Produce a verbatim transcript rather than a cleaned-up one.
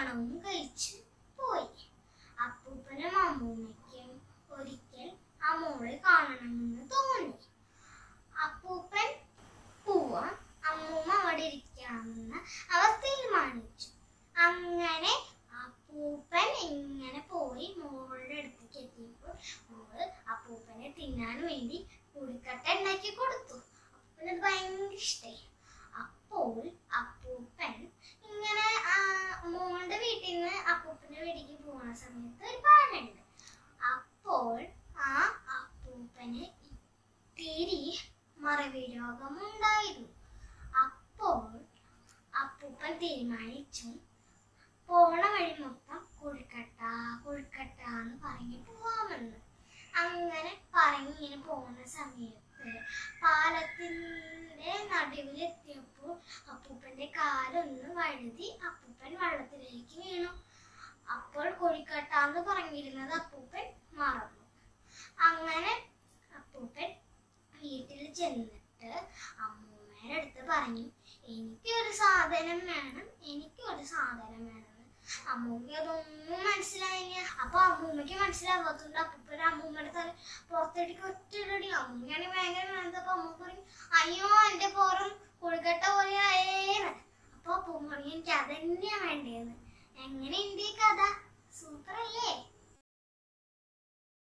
കല്യാണവും കഴിച്ച് പോയി. അപ്പൂപ്പനും അമ്മൂമ്മയ്ക്കും ഒരിക്കൽ ആ മോളെ കാണണമെന്ന് തോന്നി. അപ്പൂപ്പൻ പോവാൻ അമ്മൂമ്മ അവിടെ ഇരിക്കാമെന്ന് അവർ തീരുമാനിച്ചു. അങ്ങനെ അപ്പൂപ്പൻ ഇങ്ങനെ പോയി മോളുടെ അടുത്തേക്ക് എത്തിയപ്പോൾ മോള് അപ്പൂപ്പനെ തിന്നാൻ വേണ്ടി പുളിക്കട്ട ഉണ്ടാക്കി കൊടുത്തു. അപ്പൂപ്പനത് ഭയങ്കര ഇഷ്ടായി. അപ്പോൾ അപ്പൂപ്പൻ ഇങ്ങനെ മോളുടെ വീട്ടിൽ നിന്ന് അപ്പൂപ്പന്റെ വീട്ടിലേക്ക് പോകുന്ന സമയത്ത് ഒരു പാലുണ്ട്. അപ്പോൾ ആ അപ്പൂപ്പന് ഇത്തിരി മറവി രോഗമുണ്ടായിരുന്നു. അപ്പോൾ അപ്പൂപ്പൻ തീരുമാനിച്ചു പോണ വഴി മൊത്തം കൊഴുക്കട്ട കൊഴുക്കട്ട എന്ന് പറഞ്ഞ് പോവാമെന്ന്. അങ്ങനെ പറഞ്ഞിങ്ങനെ പോകുന്ന സമയത്ത് പാലത്തിന്റെ നടുവിലെത്തിയപ്പോൾ അപ്പൂപ്പന്റെ കാലൊന്ന് വഴുതി അപ്പൂപ്പൻ വെള്ളത്തിലേക്ക് വീണു. അപ്പോൾ കൊഴുക്കട്ട എന്ന് പറഞ്ഞിരുന്നത് അപ്പൂപ്പൻ മറന്നു. അങ്ങനെ അപ്പൂപ്പൻ വീട്ടിൽ ചെന്നിട്ട് അമ്മൂമ്മയുടെ അടുത്ത് പറഞ്ഞു, എനിക്കൊരു സാധനം വേണം, എനിക്കൊരു സാധനം വേണം. അമ്മൂമ്മക്ക് അതൊന്നും മനസ്സിലായില്ല. അപ്പൊ അമ്മൂമ്മക്ക് മനസ്സിലാവാത്തതുകൊണ്ട് അപ്പൂപ്പൻ അമ്മൂമ്മയുടെ തല പുറത്തേക്ക് ഒറ്റടി. അമ്മൂമ്മയാണെങ്കിൽ ഭയങ്കര വേണ്ടത്. അപ്പൊ അമ്മൂമ്മ പറഞ്ഞു, അയ്യോ എന്റെ പുറം കൊഴുക്കട്ട പോലെ ആയേന്ന്. അപ്പൊ അപ്പൂമ്മ പറഞ്ഞു, എനിക്ക് അതന്നെയാ വേണ്ടേന്ന്. എങ്ങനെ ഇന്ത്യക്ക്